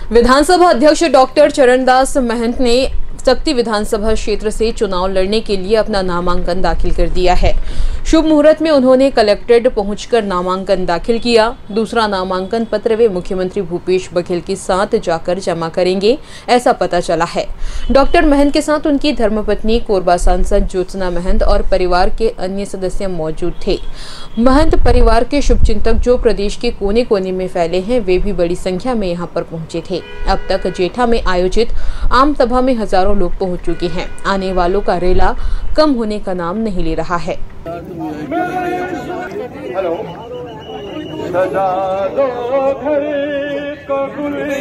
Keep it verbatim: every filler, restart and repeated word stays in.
विधानसभा अध्यक्ष डॉक्टर चरणदास महंत ने सक्ती विधानसभा क्षेत्र से चुनाव लड़ने के लिए अपना नामांकन दाखिल कर दिया है। शुभ मुहूर्त में उन्होंने कलेक्ट्रेट पहुंचकर नामांकन दाखिल किया। दूसरा नामांकन पत्र वे मुख्यमंत्री भूपेश बघेल के साथ जाकर जमा करेंगे, ऐसा पता चला है। डॉक्टर महंत के साथ उनकी धर्मपत्नी कोरबा सांसद ज्योत्सना महंत और परिवार के अन्य सदस्य मौजूद थे। महंत परिवार के शुभचिंतक जो प्रदेश के कोने कोने में फैले हैं, वे भी बड़ी संख्या में यहां पर पहुंचे थे। अब तक जेठा में आयोजित आम सभा में हजारों लोग पहुंच चुके हैं। आने वालों का रेला कम होने का नाम नहीं ले रहा है। हेलो।